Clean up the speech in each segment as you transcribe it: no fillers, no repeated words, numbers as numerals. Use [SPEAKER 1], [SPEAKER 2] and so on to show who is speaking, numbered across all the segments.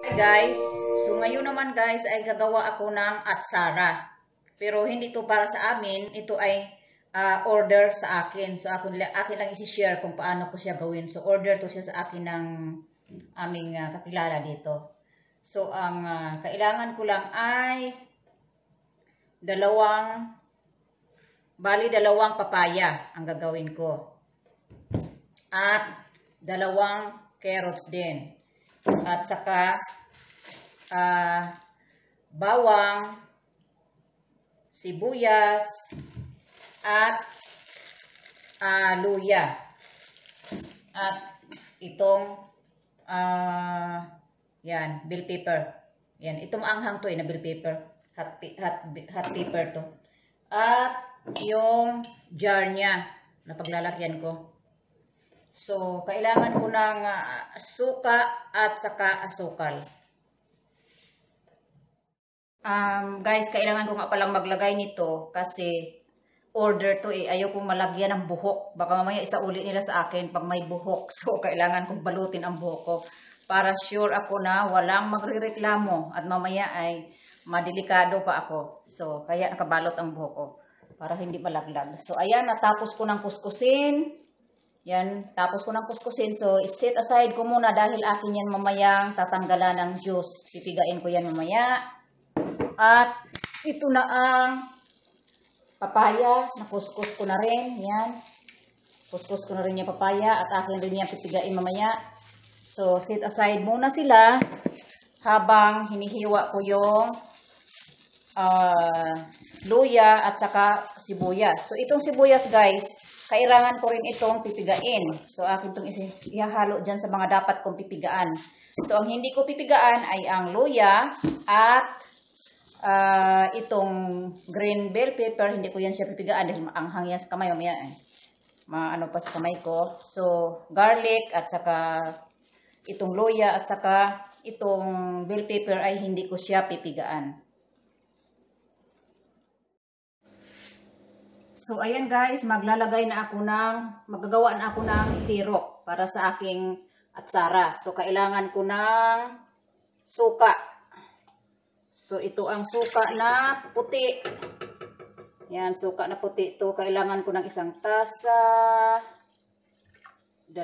[SPEAKER 1] Guys, so ngayon naman guys ay gagawa ako ng atsara. Pero hindi to para sa amin, ito ay order sa akin. So akin lang isi-share kung paano ko siya gawin. So order to siya sa akin ng aming kakilala dito. So ang kailangan ko lang ay dalawang papaya ang gagawin ko. At dalawang carrots din. At saka bawang, sibuyas, at luya. At itong yan, bell pepper. Yan, itong anghang to na bell pepper. Hot pepper to. At yung jar niya na paglalagyan ko. So, kailangan ko ng suka at saka asukal. Guys, kailangan ko nga palang maglagay nito kasi order to Ayaw kong malagyan ng buhok. Baka mamaya isauli nila sa akin pag may buhok. So, kailangan kong balutin ang buhok ko para sure ako na walang magrereklamo at mamaya ay madelikado pa ako. So, kaya nakabalot ang buhok ko para hindi malaglag. So, ayan, natapos ko ng kuskusin. Yan, tapos ko ng kuskusin. So, set aside ko muna dahil akin yan mamayang tatanggalan ng juice. Pipigain ko yan mamaya. At ito na ang papaya. Nakuskus ko na rin. Yan. Kuskus ko na rin yung papaya at akin rin yan pipigain mamaya. So, set aside muna sila habang hinihiwa ko yung luya at saka sibuyas. So, itong sibuyas guys, kailangan ko rin itong pipigain. So, akin itong ihahalo dyan sa mga dapat kong pipigaan. So, ang hindi ko pipigaan ay ang luya at itong green bell pepper. Hindi ko yan siya pipigaan dahil maanghang yan sa kamay. Mamaya maano pa sa kamay ko. So, garlic at saka itong luya at saka itong bell pepper ay hindi ko siya pipigaan. So, ayan guys, magagawa na ako ng syrup para sa aking atsara. So, kailangan ko ng suka. So, ito ang suka na puti. Yan, suka na puti ito. Kailangan ko ng 1 tasa, 2.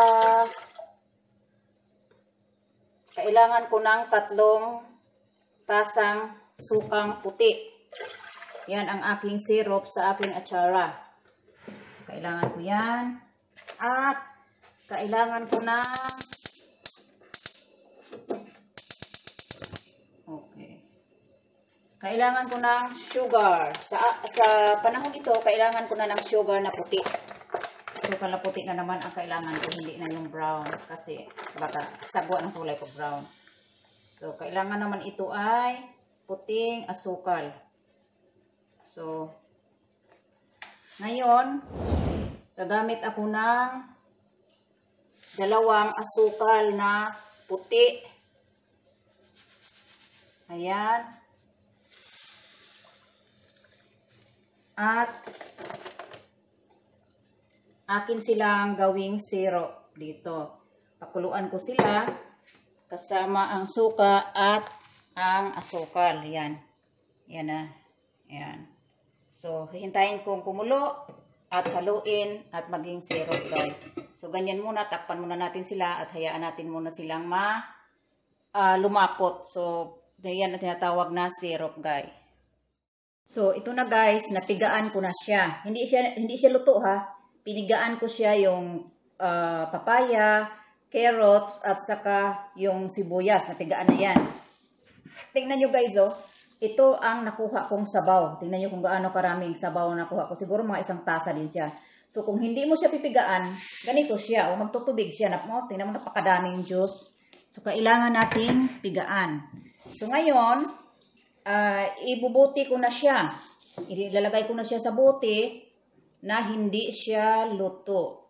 [SPEAKER 1] Kailangan ko ng 3 tasang sukang puti. Yan ang aking syrup sa aking atsara. So, kailangan ko yan. At, kailangan ko na kailangan ko ng sugar. Sa panahon ito, kailangan ko na ng sugar na puti. So, pala puti na naman ang kailangan ko. Hindi na yung brown. Kasi, baka sagwa ng kulay ko brown. So, kailangan naman ito ay puting asukal. So, ngayon, gagamit ako ng 2 asukal na puti. Ayan. At, akin silang gawing syrup dito. Pakuluan ko sila kasama ang suka at ang asukal. Ayan. Ayan na. Ayan. So, hihintayin kong kumulo at haluin at maging syrup guys. So, ganyan muna. Takpan muna natin sila at hayaan natin muna silang lumapot. So, yan na tinatawag na syrup guys. So, ito na guys. Napigaan ko na siya. Hindi siya luto ha. Pinigaan ko siya yung papaya, carrots at saka yung sibuyas. Napigaan na yan. Tingnan nyo guys oh. Ito ang nakuha kong sabaw. Tingnan nyo kung gaano karaming sabaw na nakuha ko. Siguro mga 1 tasa din siya. So, kung hindi mo siya pipigaan, ganito siya. O magtutubig siya. Tingnan mo, napakadaming juice. So, kailangan nating pigaan. So, ngayon, ibubuti ko na siya. Ilalagay ko na siya sa buti na hindi siya luto.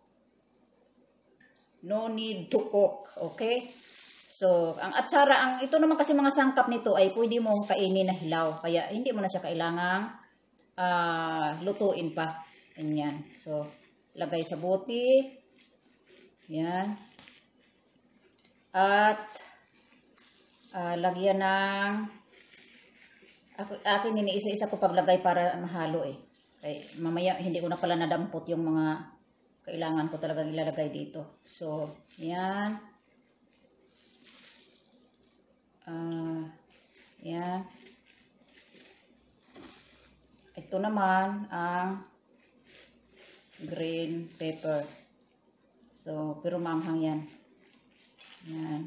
[SPEAKER 1] No need to cook. Okay? So, ang atsara, ito naman kasi mga sangkap nito ay pwede mong kainin na hilaw. Kaya, hindi mo na siya kailangang lutuin pa. Ganyan. So, lagay sa buti. Yan. At lagyan ng, akin iniisa-isa ko paglagay para mahalo eh. Mamaya hindi ko na pala nadampot yung mga kailangan ko talagang ilalagay dito. So, yan. Yan. Ito naman ang green pepper. So, pero manghang yan. Yan.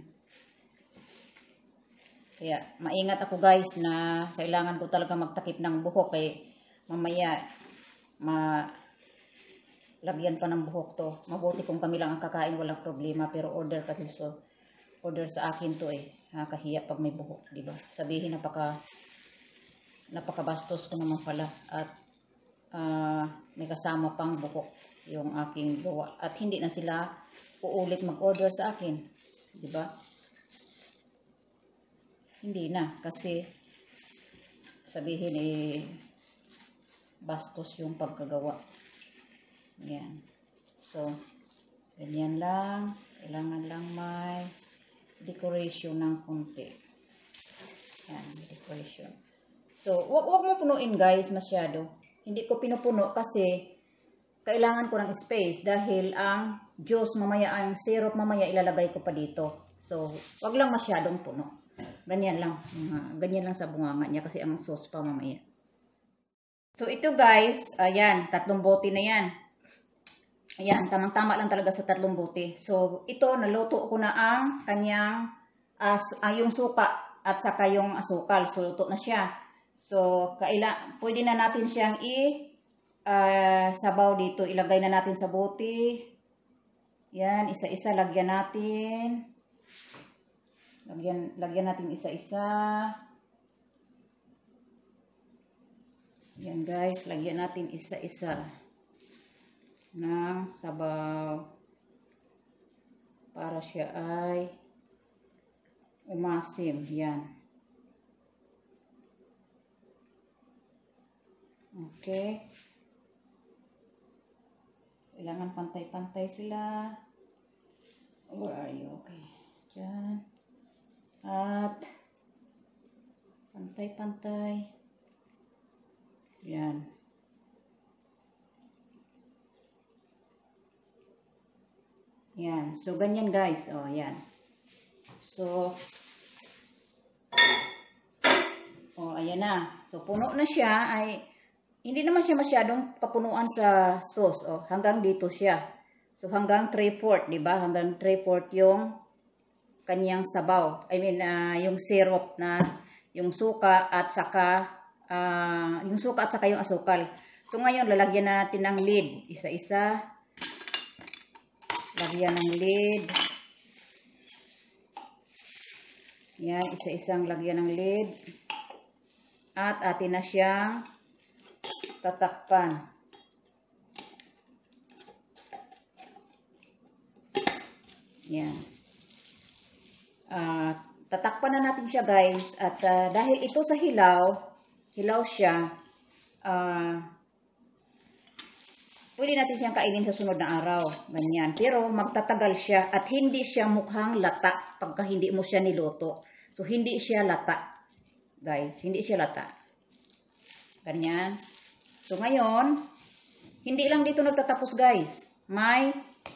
[SPEAKER 1] Kaya, maingat ako guys na kailangan ko talaga magtakip ng buhok. Kaya, mamaya, lagyan pa ng buhok to. Mabuti kung kami lang ang kakain, walang problema. Pero order kasi so, order sa akin to eh. Nakakahiya pag may buhok, di ba? Sabihin napakabastos ko naman pala. At may kasama pang buhok yung aking gawa. At hindi na sila uulit mag-order sa akin. Di ba? Hindi na. Kasi sabihin eh bastos yung pagkagawa. Yan. So, ganyan lang. Kailangan lang may decoration ng konti. Yan, decoration. So, wag mo punuin guys masyado. Hindi ko pinupuno kasi kailangan ko ng space dahil ang juice mamaya, ang syrup mamaya ilalagay ko pa dito. So, wag lang masyadong puno. Ganyan lang. Ganyan lang sa bunganga niya kasi ang sauce pa mamaya. So, ito guys, ayan, 3 bote na yan. Ayan, tamang-tama lang talaga sa 3 bote. So, ito, naluto ko na ang kanyang, yung suka at saka yung asukal. So, luto na siya. So, pwede na natin siyang sabaw dito. Ilagay na natin sa bote. Yan, isa-isa lagyan natin. Lagyan natin isa-isa. Yan guys, lagyan natin isa-isa ng sabaw para siya ay umasim. Yan. Okay. Kailangan pantay-pantay sila. Where are you? Okay. Diyan. At pantay-pantay. Yan. Yan. So, ganyan guys. Oh, yan. So, ayan na. So, puno na siya. Hindi naman siya masyadong papunuan sa sauce. Oh, hanggang dito siya. So, hanggang 3/4, diba? Hanggang 3/4 yung kanyang sabaw. I mean, yung syrup na, yung suka at saka, yung asukal. So, ngayon, lalagyan na natin ng lid. Isa-isa. Lagyan ng lid. Yan, isa-isang lagyan ng lid. At atin na siyang tatakpan. Yan. Tatakpan na natin siya guys. At dahil ito sa hilaw siya, pwede natin siyang kainin sa sunod na araw. Ganyan. Pero magtatagal siya at hindi siya mukhang lata pagka hindi mo siya niluto. So, hindi siya lata. Guys, hindi siya lata. Ganyan. So, ngayon, hindi lang dito nagtatapos guys. May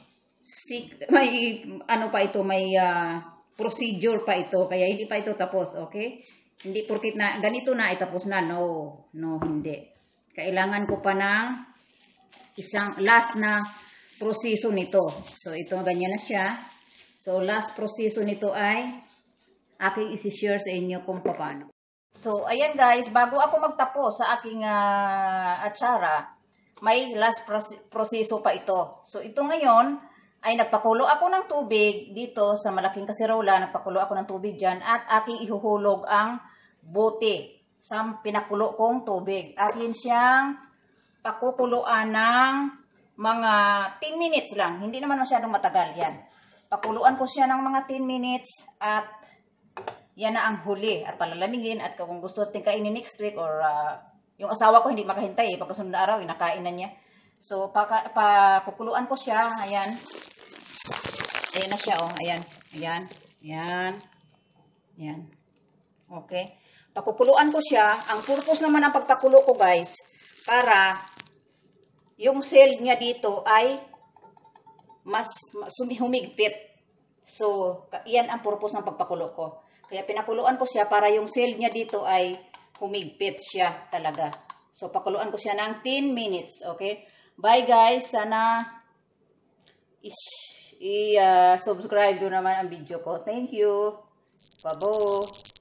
[SPEAKER 1] ano pa ito, may procedure pa ito. Kaya hindi pa ito tapos, okay? Hindi porkit na ganito na itapos na. No, hindi. Kailangan ko pa ng isang last na proseso nito. So, ito ganyan na siya. So, last proseso nito ay aking isi-share sa inyo kung paano. So, ayan guys, bago ako magtapos sa aking atsara, may last proseso pa ito. So, ito ngayon ay nagpakulo ako ng tubig dito sa malaking kaserola. Nagpakulo ako ng tubig dyan at aking ihuhulog ang bote sa pinakulo kong tubig. Akin siyang pakukuluan ng mga 10 minutes lang. Hindi naman masyadong matagal yan. Pakuluan ko siya ng mga 10 minutes at yan na ang huli. At palalamigin at kung gusto natin kainin next week or yung asawa ko hindi makahintay. Pagkasunod na araw, inakain na niya. So, pakukuluan ko siya. Ayan. Ayan na siya, oh. Ayan. Ayan. Ayan. Yan. Okay. Pakukuluan ko siya. Ang purpose naman ng pagpakulo ko guys, para yung cell niya dito ay mas humigpit. So, yan ang purpose ng pagpakulo ko. Kaya pinakuluan ko siya para yung cell niya dito ay humigpit siya talaga. So, pakuluan ko siya ng 10 minutes. Okay? Bye guys. Sana i-subscribe nyo naman ang video ko. Thank you. Babo.